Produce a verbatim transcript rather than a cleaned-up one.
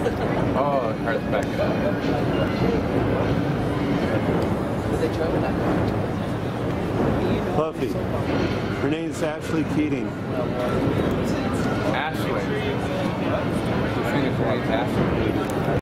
Oh, the car's back it up. Fluffy. Her name's Ashlee Keating.